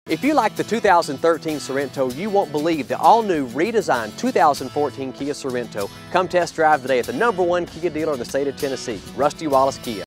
If you like the 2013 Sorento, you won't believe the all-new redesigned 2014 Kia Sorento. Come test drive today at the #1 Kia dealer in the state of Tennessee, Rusty Wallace Kia.